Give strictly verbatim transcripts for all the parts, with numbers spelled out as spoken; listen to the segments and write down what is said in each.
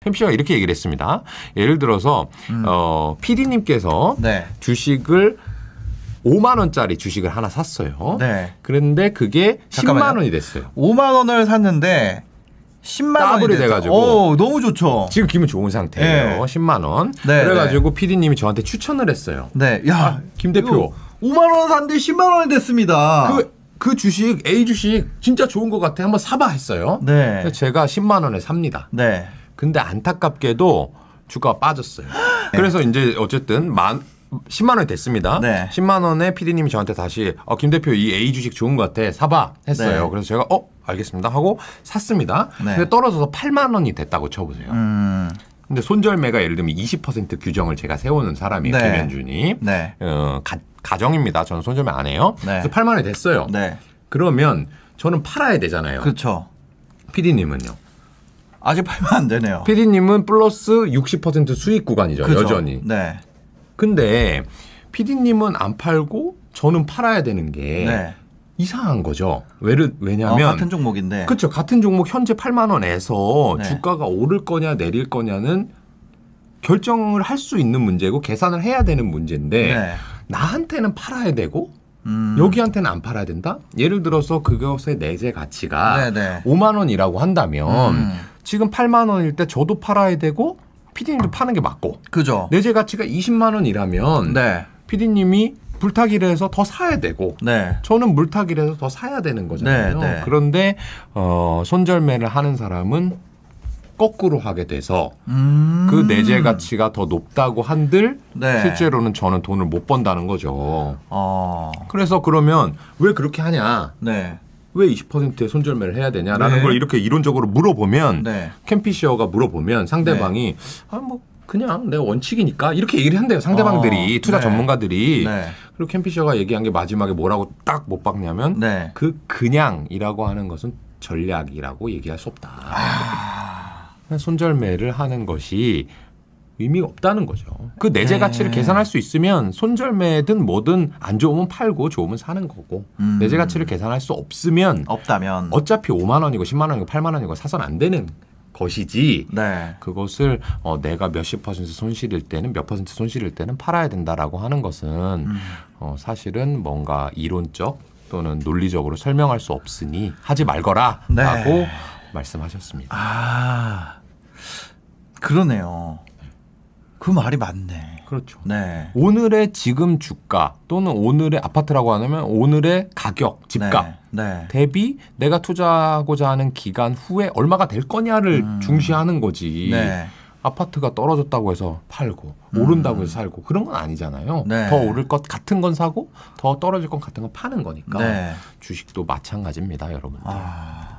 캠피셔가 이렇게 얘기를 했습니다. 예를 들어서 음. 어, 피디님께서 네. 주식을 오만 원짜리 주식을 하나 샀어요. 네. 그런데 그게 잠깐만요. 십만 원이 됐어요. 오만 원을 샀는데 십만 원이 더블이 돼가지고 오, 너무 좋죠. 지금 기분 좋은 상태예요. 네. 십만 원. 네, 그래가지고 네. 피디님이 저한테 추천을 했어요. 네, 야, 아, 김 대표 오만 원 샀는데 십만 원이 됐습니다. 그, 그 주식 A 주식 진짜 좋은 것 같아. 한번 사봐 했어요. 네. 그래서 제가 십만 원에 삽니다. 네. 근데 안타깝게도 주가가 빠졌어요. 네. 그래서 이제 어쨌든 만 십만 원이 됐습니다. 네. 십만 원에 피디님이 저한테 다시 어, 김 대표 이 A 주식 좋은 것 같아. 사봐 했어요. 네. 그래서 제가 어 알겠습니다 하고 샀습니다. 네. 근데 떨어져서 팔만 원이 됐다고 쳐보세요. 음. 근데 손절매가 예를 들면 이십 퍼센트 규정을 제가 세우는 사람이에요. 네. 김현준이. 네. 어, 가, 가정입니다. 저는 손절매 안 해요. 네. 그래서 팔만 원이 됐어요. 네. 그러면 저는 팔아야 되잖아요. 그렇죠. 피디님은요? 아직 팔면 안 되네요. 피디님은 플러스 육십 퍼센트 수익 구간이죠. 그렇죠. 여전히. 네. 근데 피디님은 안 팔고 저는 팔아야 되는 게 네. 이상한 거죠. 왜를, 왜냐하면 어, 같은 종목인데. 그렇죠. 같은 종목 현재 팔만 원에서 네. 주가가 오를 거냐 내릴 거냐는 결정을 할 수 있는 문제고 계산을 해야 되는 문제인데 네. 나한테는 팔아야 되고 음. 여기한테는 안 팔아야 된다? 예를 들어서 그것의 내재 가치가 네네. 오만 원이라고 한다면 음. 지금 팔만 원일 때 저도 팔아야 되고 피디님도 파는 게 맞고 그죠. 내재 가치가 이십만 원이라면 네. 피디님이 불타기를 해서 더 사야 되고 네. 저는 물타기를 해서 더 사야 되는 거잖아요. 네, 네. 그런데 어, 손절매를 하는 사람은 거꾸로 하게 돼서 음. 그 내재 가치가 더 높다고 한들 네. 실제로는 저는 돈을 못 번다는 거죠. 어. 그래서 그러면 왜 그렇게 하냐. 네. 왜 이십 퍼센트의 손절매를 해야 되냐라는 네. 걸 이렇게 이론적으로 물어보면 네. 캠피셔가 물어보면 상대방이 네. 아, 뭐 그냥 내가 원칙이니까 이렇게 얘기를 한대요. 상대방들이 어. 투자 네. 전문가들이. 네. 그리고 캠피셔가 얘기한 게 마지막에 뭐라고 딱 못 박냐면 네. 그 그냥이라고 하는 것은 전략이라고 얘기할 수 없다. 아. 손절매를 하는 것이 의미가 없다는 거죠. 그 내재 네. 가치를 계산할 수 있으면 손절매든 뭐든 안 좋으면 팔고 좋으면 사는 거고 음. 내재 가치를 계산할 수 없으면 없다면 어차피 오만 원이고 십만 원이고 팔만 원이고 사서는 안 되는 것이지 네. 그것을 어, 내가 몇십 퍼센트 손실일 때는 몇 퍼센트 손실일 때는 팔아야 된다라고 하는 것은 음. 어, 사실은 뭔가 이론적 또는 논리적으로 설명할 수 없으니 하지 말거라 네. 라고 말씀하셨습니다. 아, 그러네요. 그 말이 맞네. 그렇죠. 네. 오늘의 지금 주가 또는 오늘의 아파트라고 하면 오늘의 가격, 집값 네. 네. 대비 내가 투자하고자 하는 기간 후에 얼마가 될 거냐를 음. 중시하는 거지. 네. 아파트가 떨어졌다고 해서 팔고 음. 오른다고 해서 살고 그런 건 아니잖아요. 네. 더 오를 것 같은 건 사고 더 떨어질 것 같은 건 파는 거니까 네. 주식도 마찬가지입니다, 여러분들. 아.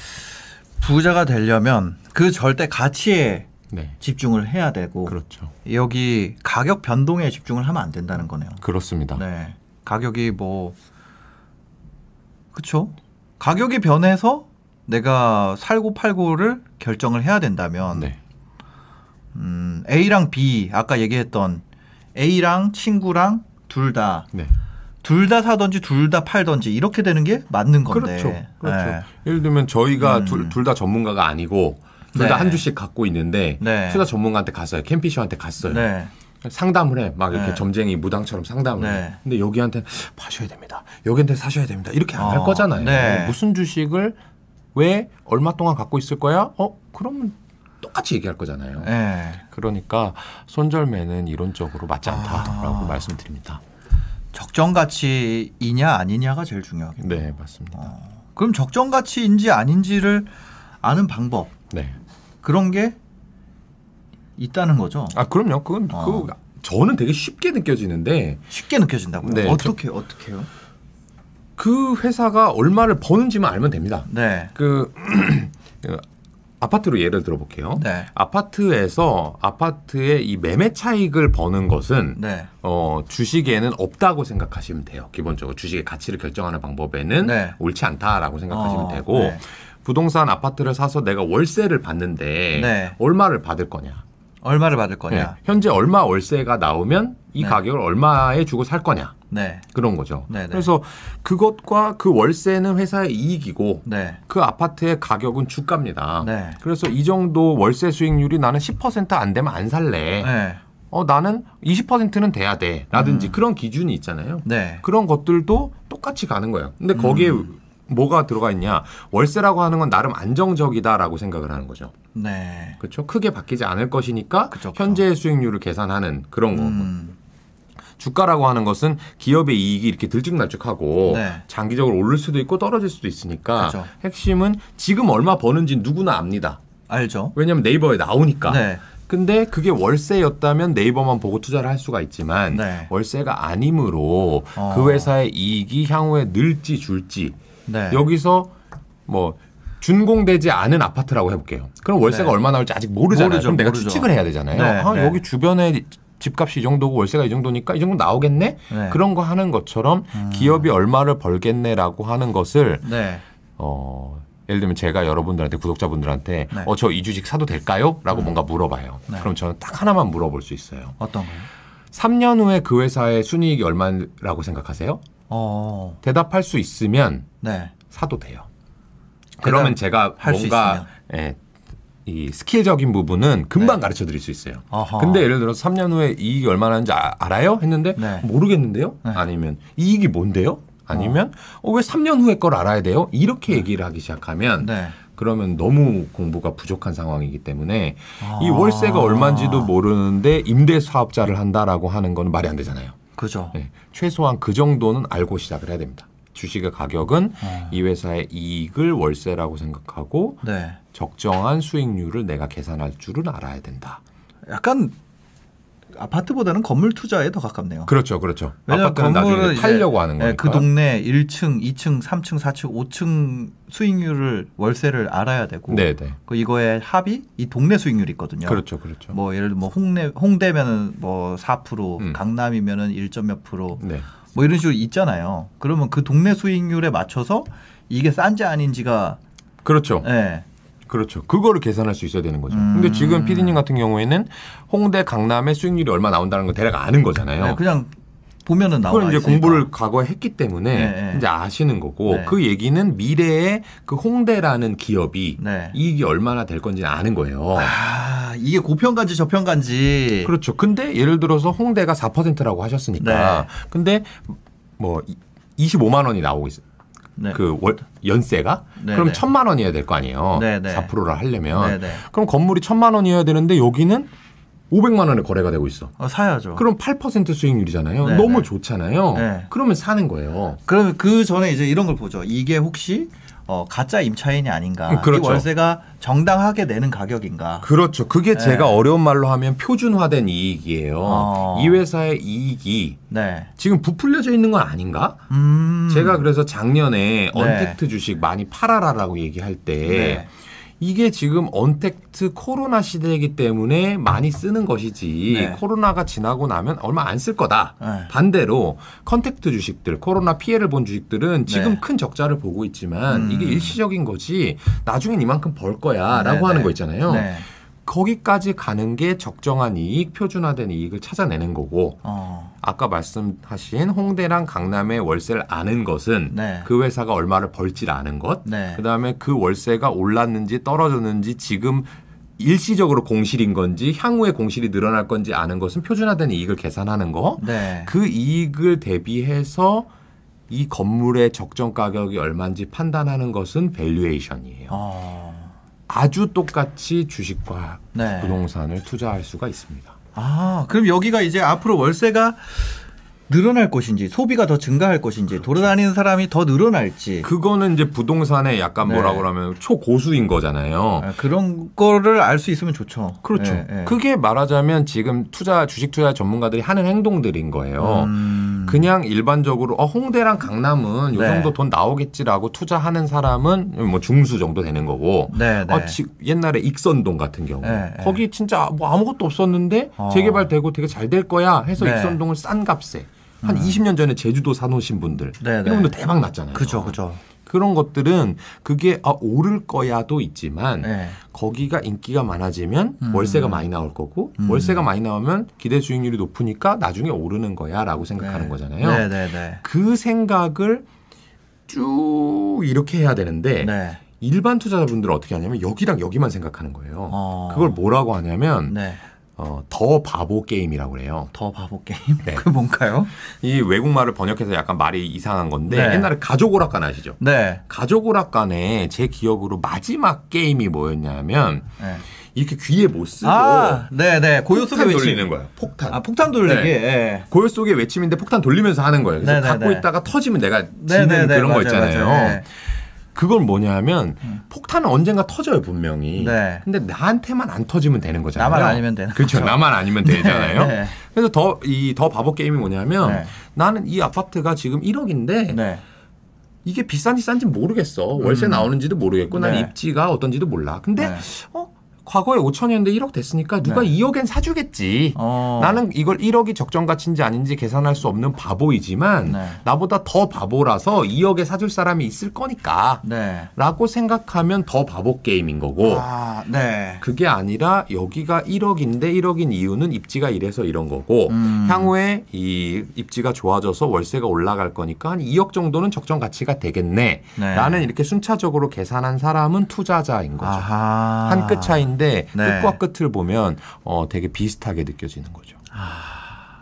부자가 되려면 그 절대 가치에 네. 집중을 해야 되고 그렇죠. 여기 가격 변동에 집중을 하면 안 된다는 거네요. 그렇습니다. 네. 가격이 뭐 그렇죠. 가격이 변해서 내가 살고 팔고를 결정을 해야 된다면 네. 음, A랑 B 아까 얘기했던 A랑 친구랑 둘 다 네. 둘 다 사든지 둘 다 팔든지 이렇게 되는 게 맞는 건데. 그렇죠. 그렇죠. 네. 예를 들면 저희가 음. 둘 다 전문가가 아니고 둘 다 한 네. 주씩 갖고 있는데 네. 투자 전문가한테 갔어요. 캠피셔한테 갔어요. 네. 상담을 해. 막 이렇게 네. 점쟁이 무당처럼 상담을 네. 해. 근데 여기한테 파셔야 됩니다. 여기한테 사셔야 됩니다. 이렇게 안 할 어. 거잖아요. 네. 무슨 주식을 왜 얼마 동안 갖고 있을 거야? 어? 그러면 똑같이 얘기할 거잖아요. 네. 그러니까 손절매는 이론적으로 맞지 않다라고 아. 말씀드립니다. 적정 가치이냐 아니냐가 제일 중요하겠네요. 네, 맞습니다. 어. 그럼 적정 가치인지 아닌지를 아는 방법. 네. 그런 게 있다는 거죠. 아, 그럼요. 그건 어. 그 저는 되게 쉽게 느껴지는데 쉽게 느껴진다고요? 네, 어떻게 어떻게요? 그 회사가 얼마를 버는지만 알면 됩니다. 네. 그 아파트로 예를 들어볼게요. 네. 아파트에서 아파트의 이 매매 차익을 버는 것은 네. 어, 주식에는 없다고 생각하시면 돼요. 기본적으로 주식의 가치를 결정하는 방법에는 네. 옳지 않다라고 생각하시면 어, 되고 네. 부동산 아파트를 사서 내가 월세를 받는데 네. 얼마를 받을 거냐? 얼마를 받을 거냐. 네. 현재 얼마 월세가 나오면 이 네. 가격을 얼마에 주고 살 거냐. 네. 그런 거죠. 네네. 그래서 그것과 그 월세는 회사의 이익이고 네. 그 아파트의 가격은 주가입니다. 네. 그래서 이 정도 월세 수익률이 나는 십 퍼센트 안 되면 안 살래. 네. 어, 나는 이십 퍼센트는 돼야 돼. 라든지 음. 그런 기준이 있잖아요. 네. 그런 것들도 똑같이 가는 거예요. 근데 거기에 음. 뭐가 들어가 있냐. 월세라고 하는 건 나름 안정적이다라고 생각을 하는 거죠. 네. 그렇죠. 크게 바뀌지 않을 것이니까 그쵸, 현재의 수익률을 계산하는 그런 거고. 음. 주가라고 하는 것은 기업의 이익이 이렇게 들쭉날쭉하고 네. 장기적으로 오를 수도 있고 떨어질 수도 있으니까 그쵸. 핵심은 지금 얼마 버는지 누구나 압니다. 알죠. 왜냐하면 네이버에 나오니까. 네. 근데 그게 월세였다면 네이버만 보고 투자를 할 수가 있지만 네. 월세가 아니므로 어. 그 회사의 이익이 향후에 늘지 줄지 네. 여기서 뭐 준공되지 않은 아파트라고 해볼게요. 그럼 월세가 네. 얼마 나올지 아직 모르잖아요. 모르죠, 그럼 내가 모르죠. 추측을 해야 되잖아요. 네. 아, 네. 여기 주변에 집값이 이 정도고 월세가 이 정도니까 이 정도 나오겠네? 네. 그런 거 하는 것처럼 음. 기업이 얼마를 벌겠네라고 하는 것을 네. 어, 예를 들면 제가 여러분들한테 구독자분들한테 네. 어, 저 이 주식 사도 될까요? 라고 음. 뭔가 물어봐요. 네. 그럼 저는 딱 하나만 물어볼 수 있어요. 어떤 거요? 삼 년 후에 그 회사의 순이익이 얼마라고 생각하세요? 어. 대답할 수 있으면 네. 사도 돼요. 그러면 제가 뭔가 예, 이 스킬적인 부분은 금방 네. 가르쳐 드릴 수 있어요. 어허. 근데 예를 들어서 삼 년 후에 이익이 얼마나 하는지 아, 알아요? 했는데 네. 모르겠는데요? 네. 아니면 이익이 뭔데요? 아니면 어. 어, 왜 삼 년 후에 걸 알아야 돼요? 이렇게 네. 얘기를 하기 시작하면 네. 그러면 너무 공부가 부족한 상황이기 때문에 아. 이 월세가 얼마인지도 모르는데 임대 사업자를 한다라고 하는 건 말이 안 되잖아요. 그죠. 네. 최소한 그 정도는 알고 시작을 해야 됩니다. 주식의 가격은 어. 이 회사의 이익을 월세라고 생각하고 네. 적정한 수익률을 내가 계산할 줄은 알아야 된다. 약간 아파트보다는 건물 투자에 더 가깝네요. 그렇죠, 그렇죠. 왜냐하면 아파트는 나중에 팔려고 하는 거니까. 그 동네 일 층, 이 층, 삼 층, 사 층, 오 층 수익률을 월세를 알아야 되고, 네네. 그 이거의 합이 이 동네 수익률이 있거든요. 그렇죠, 그렇죠. 뭐 예를 들어 뭐 홍대 홍대면은 뭐 사 퍼센트, 음. 강남이면은 일 점 몇 프로, 네. 뭐 이런 식으로 있잖아요. 그러면 그 동네 수익률에 맞춰서 이게 싼지 아닌지가 그렇죠. 네. 그렇죠. 그거를 계산할 수 있어야 되는 거죠. 음. 근데 지금 피디님 같은 경우에는 홍대, 강남의 수익률이 얼마 나온다는 거 대략 아는 거잖아요. 네, 그냥 보면은 나와 그걸 이제 있으니까. 공부를 과거에 했기 때문에 네, 네. 이제 아시는 거고 네. 그 얘기는 미래에 그 홍대라는 기업이 네. 이익이 얼마나 될 건지 아는 거예요. 아, 이게 고평가인지 저평가인지. 그렇죠. 근데 예를 들어서 홍대가 사 퍼센트라고 하셨으니까 네. 근데 뭐 이십오만 원이 나오고 있어요. 네. 그 월, 연세가 네, 그럼 네. 천만 원이어야 될 거 아니에요. 네, 네. 사 퍼센트를 하려면 네, 네. 그럼 건물이 천만 원이어야 되는데 여기는 오백만 원에 거래가 되고 있어. 어, 사야죠. 그럼 팔 퍼센트 수익률이잖아요. 네, 너무 네. 좋잖아요. 네. 그러면 사는 거예요. 그러면 그 전에 이제 이런 걸 보죠. 이게 혹시 어, 가짜 임차인이 아닌가? 그렇죠. 이 월세가 정당하게 내는 가격인가? 그렇죠. 그게 네. 제가 어려운 말로 하면 표준화된 이익이에요. 어. 이 회사의 이익이 네. 지금 부풀려져 있는 건 아닌가? 음. 제가 그래서 작년에 네. 언택트 주식 많이 팔아라라고 얘기할 때 네. 이게 지금 언택트 코로나 시대이기 때문에 많이 쓰는 것이지 네. 코로나가 지나고 나면 얼마 안 쓸 거다. 네. 반대로 컨택트 주식들, 코로나 피해를 본 주식들은 지금 네. 큰 적자를 보고 있지만 음. 이게 일시적인 거지 나중엔 이만큼 벌 거야 라고 네, 하는 네. 거 있잖아요. 네. 거기까지 가는 게 적정한 이익, 표준화된 이익을 찾아내는 거고 어. 아까 말씀하신 홍대랑 강남의 월세를 아는 것은 네. 그 회사가 얼마를 벌지를 아는 것, 네. 그다음에 그 월세가 올랐는지 떨어졌는지 지금 일시적으로 공실인 건지 향후에 공실이 늘어날 건지 아는 것은 표준화된 이익을 계산하는 거. 네. 그 이익을 대비해서 이 건물의 적정 가격이 얼마인지 판단하는 것은 밸류에이션이에요. 어. 아주 똑같이 주식과 네. 부동산을 투자할 수가 있습니다. 아, 그럼 여기가 이제 앞으로 월세가 늘어날 것인지 소비가 더 증가할 것인지 그렇죠. 돌아다니는 사람이 더 늘어날지 그거는 이제 부동산에 약간 네. 뭐라고 그러면 초고수인 거잖아요. 아, 그런 거를 알 수 있으면 좋죠. 그렇죠. 네, 네. 그게 말하자면 지금 투자 주식 투자 전문가들이 하는 행동들인 거예요. 음... 그냥 일반적으로 어, 홍대랑 강남은 요 네. 정도 돈 나오겠지라고 투자하는 사람은 뭐 중수 정도 되는 거고. 네, 네. 어, 지, 옛날에 익선동 같은 경우 네, 거기 진짜 뭐 아무것도 없었는데 어. 재개발되고 되게 잘 될 거야 해서 네. 익선동을 싼 값에 한 음. 이십 년 전에 제주도 사놓으신 분들 네, 네. 이분들 대박 났잖아요. 그죠, 그죠. 그런 것들은 그게 아, 오를 거야도 있지만 네. 거기가 인기가 많아지면 음. 월세가 많이 나올 거고 음. 월세가 많이 나오면 기대 수익률이 높으니까 나중에 오르는 거야라고 생각하는 네. 거잖아요. 네, 네, 네. 그 생각을 쭉 이렇게 해야 되는데 네. 일반 투자자분들은 어떻게 하냐면 여기랑 여기만 생각하는 거예요. 어. 그걸 뭐라고 하냐면 네. 어, 더 바보 게임이라고 그래요. 더 바보 게임? 네. 그 뭔가요? 이 외국말을 번역해서 약간 말이 이상한 건데 네. 옛날에 가족 오락관 아시죠? 네. 가족 오락관에 제 기억으로 마지막 게임이 뭐였냐면 네. 이렇게 귀에 못 쓰고 아, 네네. 고요 속에 외침. 돌리는 거예요. 폭탄. 아, 폭탄 돌리기. 네. 네. 고요 속에 외침인데 폭탄 돌리면서 하는 거예요. 그래서 네네네. 갖고 있다가 터지면 내가 지는 네네네. 그런 거 있잖아요. 맞아요, 맞아요. 그건 뭐냐면 음. 폭탄은 언젠가 터져요 분명히. 네. 근데 나한테만 안 터지면 되는 거잖아요. 나만 아니면 되는 그렇죠. 거죠. 나만 아니면 되잖아요. 네. 그래서 더 이 더 바보 게임이 뭐냐면 네. 나는 이 아파트가 지금 일억인데 네. 이게 비싼지 싼지 모르겠어. 월세 음. 나오는지도 모르겠고 난 네. 입지가 어떤지도 몰라. 근데 네. 어 과거에 오천이었는데 일억 됐으니까 누가 네. 이억엔 사주겠지. 어. 나는 이걸 일억이 적정 가치인지 아닌지 계산할 수 없는 바보이지만 네. 나보다 더 바보라서 이억에 사줄 사람이 있을 거니까 네. 라고 생각하면 더 바보 게임인 거고 아, 네. 그게 아니라 여기가 일억인데 일억인 이유는 입지가 이래서 이런 거고 음. 향후에 이 입지가 좋아져서 월세가 올라갈 거니까 한 이억 정도는 적정 가치가 되겠네 네. 라는 이렇게 순차적으로 계산한 사람은 투자자인 거죠. 아하. 한 끗 차이인데 네. 끝과 끝을 보면 어, 되게 비슷하게 느껴지는 거죠. 아...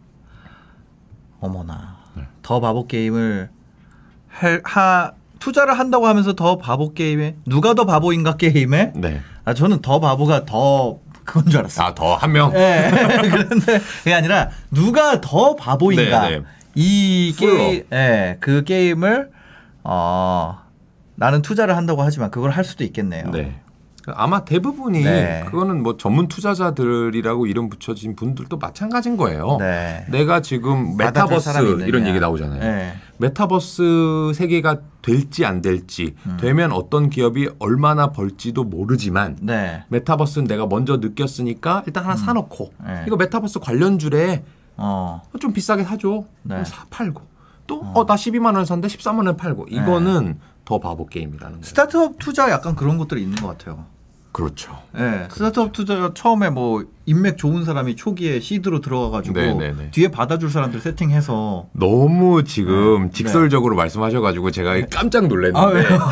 어머나. 네. 더 바보 게임을 할, 하, 투자를 한다고 하면서 더 바보 게임에 누가 더 바보인가 게임에? 네. 아, 저는 더 바보가 더 그건 줄 알았어요. 아, 더 한 명? 네. 그런데 그게 아니라 누가 더 바보인가? 네, 네. 이 게임, 네, 그 게임을 어, 나는 투자를 한다고 하지만 그걸 할 수도 있겠네요. 네. 아마 대부분이 네. 그거는 뭐 전문 투자자들이라고 이름 붙여진 분들도 마찬가지인 거예요. 네. 내가 지금 메타버스 이런 얘기 나오잖아요. 네. 메타버스 세계가 될지 안 될지 음. 되면 어떤 기업이 얼마나 벌지도 모르지만 네. 메타버스는 내가 먼저 느꼈으니까 일단 하나 음. 사놓고 네. 이거 메타버스 관련주래 어. 좀 비싸게 사줘. 네. 사 팔고 또 어 나 어, 십이만 원 샀는데 십삼만 원 팔고 이거는 네. 더 바보 게임이라는 거예요. 스타트업 투자 약간 그런 것들이 있는 것 같아요. 그렇죠. 네, 그렇죠. 스타트업 투자 처음에 뭐 인맥 좋은 사람이 초기에 시드로 들어가가지고 네네네. 뒤에 받아줄 사람들 세팅해서 너무 지금 네. 직설적으로 네. 말씀하셔가지고 제가 네. 깜짝 놀랐는데 아,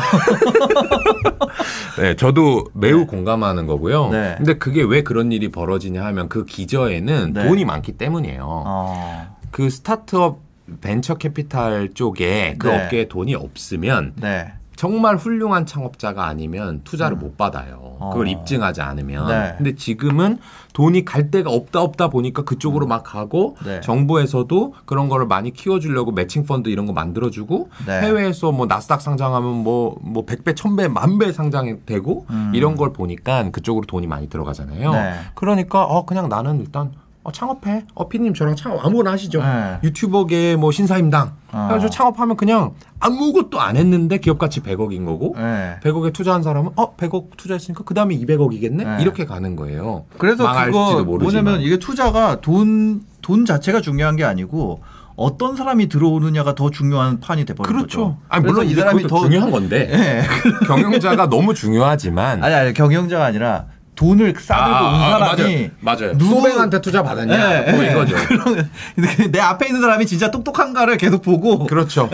네, 저도 매우 네. 공감하는 거고요. 네. 근데 그게 왜 그런 일이 벌어지냐 하면 그 기저에는 네. 돈이 많기 때문이에요. 어. 그 스타트업 벤처 캐피탈 쪽에 그 네. 업계에 돈이 없으면 네. 정말 훌륭한 창업자가 아니면 투자를 음. 못 받아요. 어. 그걸 입증하지 않으면. 네. 근데 지금은 돈이 갈 데가 없다 없다 보니까 그쪽으로 음. 막 가고 네. 정부에서도 그런 거를 많이 키워주려고 매칭 펀드 이런 거 만들어주고 네. 해외에서 뭐 나스닥 상장하면 뭐, 뭐 백 배, 천 배, 만 배 상장이 되고 음. 이런 걸 보니까 그쪽으로 돈이 많이 들어가잖아요. 네. 그러니까 어 그냥 나는 일단 어, 창업해. 어, 피디님 저랑 창업 아무거나 하시죠. 네. 유튜버계 뭐 신사임당. 어. 그래서 창업하면 그냥 아무것도 안 했는데 기업가치 백억인 거고 네. 백억에 투자한 사람은 어 백억 투자했으니까 그 다음에 이백억이겠네? 네. 이렇게 가는 거예요. 그래서 그거 뭐냐면 이게 투자가 돈, 돈 자체가 중요한 게 아니고 어떤 사람이 들어오느냐가 더 중요한 판이 돼버린 그렇죠. 거죠. 아니, 물론 이 사람이 더 중요한 건데 네. 경영자가 너무 중요하지만 아니 아니 경영자가 아니라 돈을 싸들고 아, 온 사람이 아, 맞아요. 맞아요. 누구 소뱅한테 투자 받았냐 네, 뭐 이거죠. 내 앞에 있는 사람이 진짜 똑똑한가를 계속 보고 그렇죠.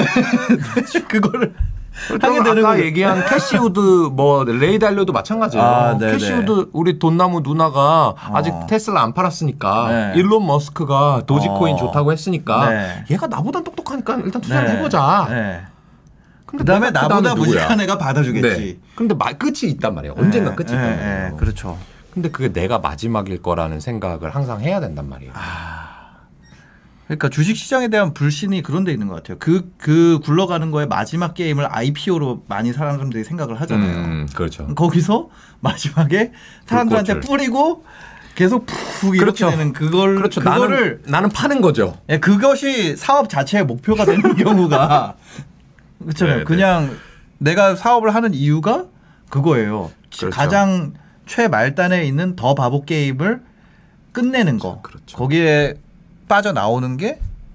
그거를 하게 되는 아까 얘기한 캐시우드 뭐 레이달료도 마찬가지예요. 아, 캐시우드 우리 돈나무 누나가 어. 아직 테슬라 안 팔았으니까 네. 일론 머스크가 도지코인 어. 좋다고 했으니까 네. 얘가 나보다 똑똑하니까 일단 투자를 네. 해보자. 네. 그 다음에 나보다 무식한 애가 받아주겠지. 네. 근데 마, 끝이 있단 말이에요. 언젠가 네, 끝이 네, 있단 말이에요. 네, 그렇죠. 근데 그게 내가 마지막일 거라는 생각을 항상 해야 된단 말이에요. 아, 그러니까 주식시장에 대한 불신이 그런 데 있는 것 같아요. 그, 그 굴러가는 거에 마지막 게임을 아이피오로 많이 사람들이 생각을 하잖아요. 음, 그렇죠. 거기서 마지막에 사람들한테 불꽃을. 뿌리고 계속 푹 이렇게 그렇죠. 되는 그걸 그렇죠. 그거를 나는, 나는 파는 거죠. 예, 그것이 사업 자체의 목표가 되는 경우가 그렇죠. 네, 그냥 네. 내가 사업을 하는 이유가 그거예요. 그렇죠. 가장 최말단에 있는 더 바보 게임을 끝내는 거. 그렇죠. 거기에 빠져나오는 게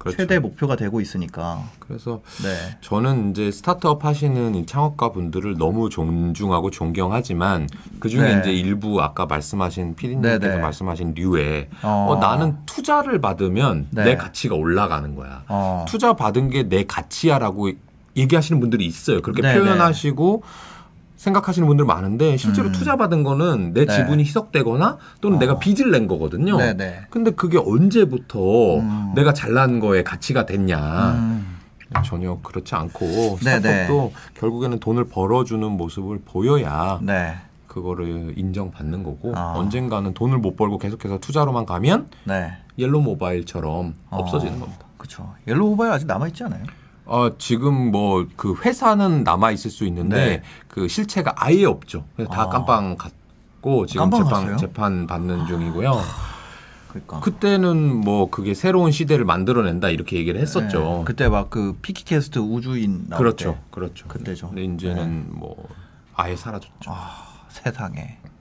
그렇죠. 최대 목표가 되고 있으니까. 그래서 네. 저는 이제 스타트업 하시는 이 창업가 분들을 너무 존중하고 존경하지만 그 중에 네. 이제 일부 아까 말씀하신 피디님께서 네, 네. 말씀하신 류에 어. 어, 나는 투자를 받으면 네. 내 가치가 올라가는 거야. 어. 투자 받은 게 내 가치야라고 얘기하시는 분들이 있어요. 그렇게 네, 표현하시고. 네. 생각하시는 분들 많은데 실제로 음. 투자받은 거는 내 네. 지분이 희석되거나 또는 어. 내가 빚을 낸 거거든요. 네네. 근데 그게 언제부터 음. 내가 잘난 거에 가치가 됐냐. 음. 전혀 그렇지 않고 스타트업도 결국에는 돈을 벌어주는 모습을 보여야 네. 그거를 인정받는 거고 어. 언젠가는 돈을 못 벌고 계속해서 투자로만 가면 네. 옐로우 모바일처럼 어. 없어지는 겁니다. 그렇죠. 옐로우 모바일 아직 남아있지 않아요? 어, 지금 뭐 그 회사는 남아 있을 수 있는데 네. 그 실체가 아예 없죠. 그래서 다 아. 깜빵 갔고 지금 깜빵 재판 재판 받는 중이고요. 그러니까. 그때는 뭐 그게 새로운 시대를 만들어낸다 이렇게 얘기를 했었죠. 네. 그때 막 그 피키캐스트 우주인 나올 그렇죠, 때. 그렇죠. 그때죠. 근데 이제는 네. 뭐 아예 사라졌죠. 아, 세상에.